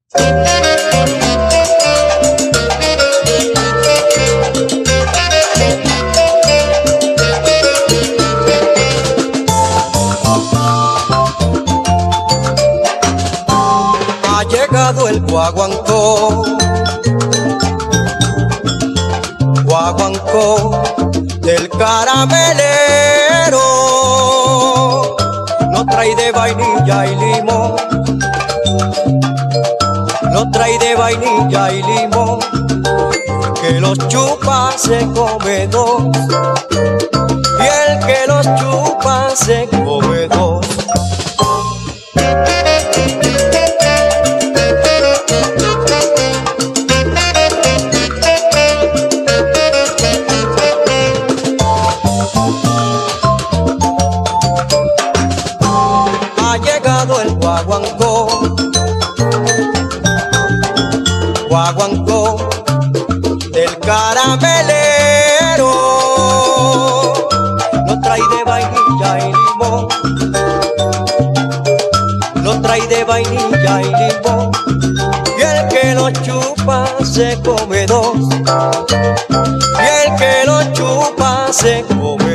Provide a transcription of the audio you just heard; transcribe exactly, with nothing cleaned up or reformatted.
Ha llegado el guaguancó, guaguancó del caramelero. No trae de vainilla y limón, no trae de vainilla y limón, que los chupa se come dos, y el que los chupa se come dos. Ha llegado el guaguancó, guaguancó del caramelero. No trae de vainilla y limón, no trae de vainilla y limón, y el que lo chupa se come dos, y el que lo chupa se come